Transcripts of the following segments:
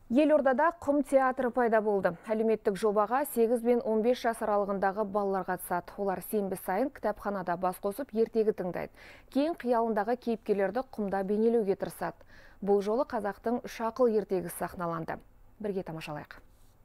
Елордада құм театры пайда болды. Әлеуметтік жобаға 8 бен 15 жас аралығындағы балалар қатысады. Олар сенбі сайын кітапханада бас қосып ертегі тыңдайды. Кейін қиялындағы кейіпкерлерді құмда бейнелеуге тырысады. Бұл жолы қазақтың үш ақыл ертегісі сахналанды. Бірге тамашалайық.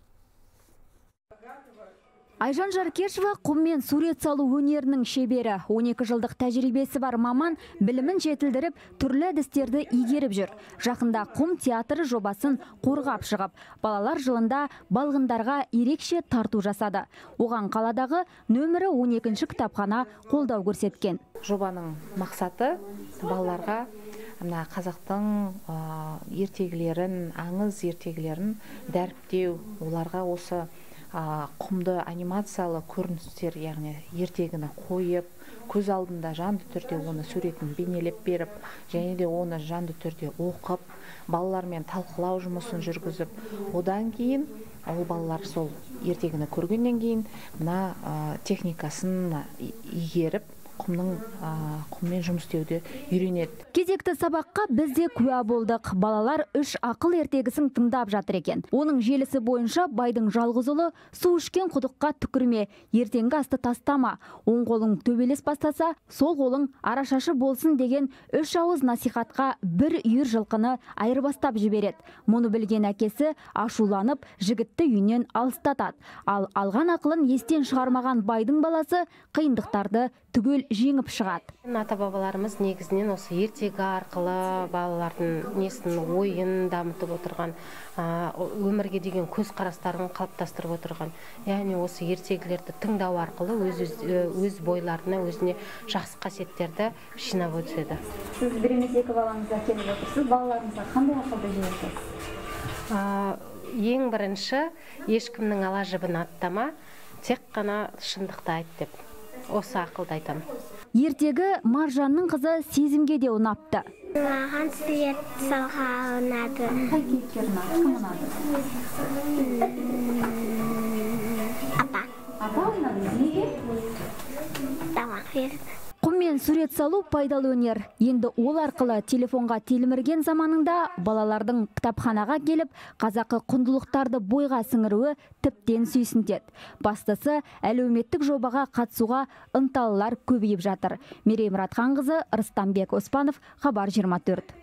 Айжан Жаркешева құммен сурет салу өнерінің шебері. 12 жылдық тәжірибесі бар маман білімін жетілдіріп, түрлі әдістерді игеріп жүр. Жақында құм театры жобасын қорғап шығып, балалар жылында балғындарға ерекше тарту жасады. Оған қаладағы нөмірі 12-ші кітапхана қолдау көрсеткен. Жобаның мақсаты балаларға қазақтың ертегілерін, аңыз ертегілерін дәріптеу, оларға осы құмды анимациялы көріністер, яғни ертегіні қойып, көз алдында жанды түрде оны суретін бейнелеп беріп, және де оны жанды түрде оқып, балалармен талқылау жұмысын жүргізіп, одан кейін ол балалар сол ертегіні көргеннен кейін мына техникасын игеріп, құммен жұмыс істеуді үйренеді. Кезекті сабаққа біз де куә болдық. Балалар үш ақыл ертегісін тыңдап жатыр екен. Оның желісі бойынша байдың жалғыз ұлы су ішкен құдыққа түкірме, ертеңгі асты тастама, оң қолың төбелес бастаса, сол қолың арашашы болсын деген үш ауыз насихатқа бір үйір жылқыны айырбастап жібереді. Мұны білген әкесі ашуланып, жігітті үйінен алыстатады. Ал алған ақылын естен шығармаған байдың баласы қиындықтарды түгел жеңіп шығады. Ата-бабаларымыз негізінен осы ертегі арқылы балалардың несін ойын дамытып отырған, өмірге деген көзқарастарын қалыптастырып отырған. Яғни осы ертегілерді тыңдау арқылы өз бойларына, өзіне жақсы қасиеттерді жинап өтеді. Сіз бір емес екі балаңызға келіп отырсыз, балаларыңызға қандай ақылды жинайсыз? Ең бірінші, ешкімнің ала жібін аттама, тек қана шындықты айт деп. Осы ақылды айтамын. Ертегі Маржанның қызы Сезімге де ұнапты. Маған сурет салға ұнады. Қай кейіпкер ұнады? Кім ұнады? Апа. Апа ұнады? Неге? Тамақ берді. Құммен сурет салу пайдалы өнер. Енді ол арқылы телефонға телмірген заманында балалардың кітапханаға келіп, қазақы құндылықтарды бойға сіңіруі тіптен сүйсінтеді. Бастысы, әлеуметтік жобаға қатысуға ынталылар көбейіп жатыр. Мерей Мұратханқызы, Рыстамбек Оспанов, Хабар 24.